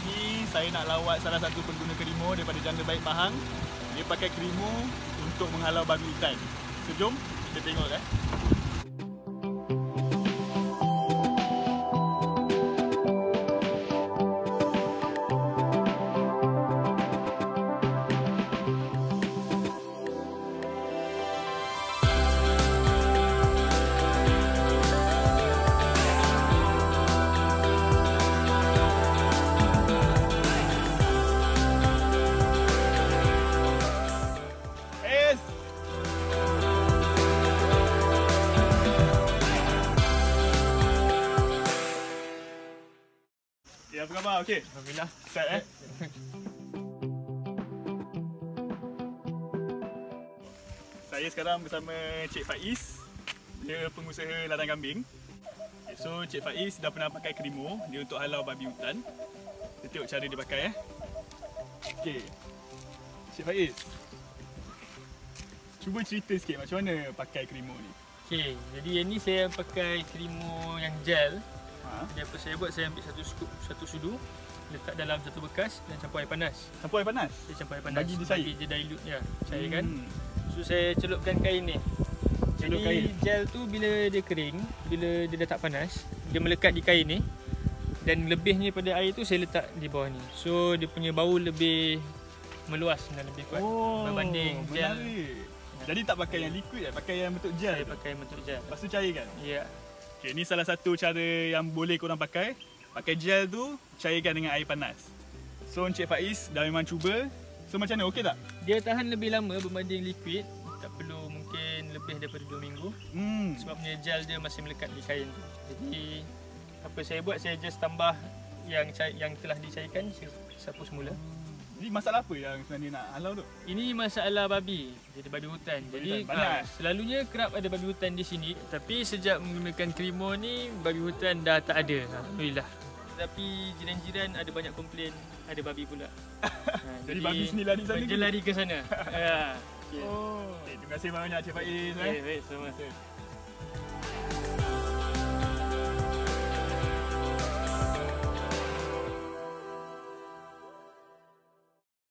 ni saya nak lawat salah satu pengguna Krimo daripada Janda Baik Pahang. Dia pakai Krimo untuk menghalau babi hutan. So jom kita tengok . Apa khabar? Okey. Alhamdulillah. Start Saya sekarang bersama Cik Faiz. Dia pengusaha ladang kambing. Okay, so Cik Faiz dah pernah pakai Krimo dia untuk halau babi hutan. Kita tengok cara dia pakai . Okey. Cik Faiz, cuba cerita sikit macam mana pakai Krimo ni. Okey, jadi yang ni saya pakai Krimo yang gel. Jadi apa saya buat, saya ambil satu sudu, letak dalam satu bekas dan campur air panas. Campur air panas? Saya campur air panas. Bagi dia cair? Bagi dia dilute ya, cairkan. So saya celupkan kain ni. Jadi kain. Gel tu bila dia kering, bila dia dah tak panas, dia melekat di kain ni. Dan lebihnya pada air tu saya letak di bawah ni. So dia punya bau lebih meluas dan lebih kuat berbanding gel. Jadi tak pakai yang liquid, pakai yang bentuk gel. Saya pakai bentuk gel. Lepas tu cairkan? Ya. Okay, ni salah satu cara yang boleh korang pakai. Pakai gel tu, cairkan dengan air panas. So Encik Faiz dah memang cuba. So macam mana, okey tak? Dia tahan lebih lama berbanding liquid. Tak perlu mungkin lebih daripada 2 minggu. Sebabnya gel dia masih melekat di kain tu. Jadi apa saya buat, saya just tambah yang telah dicairkan, saya sapu semula. Jadi masalah apa yang sebenarnya nak halau tu? Ini masalah babi, jadi babi hutan. Jadi selalunya kerap ada babi hutan di sini, tapi sejak menggunakan Krimo ni babi hutan dah tak ada. Alhamdulillah. Tapi jiran-jiran ada banyak komplain ada babi pula. Jadi babi sini lari sana. Dia lari ke sana. Ya. Okay. Terima kasih banyak Cik Faiz. Baik, sama.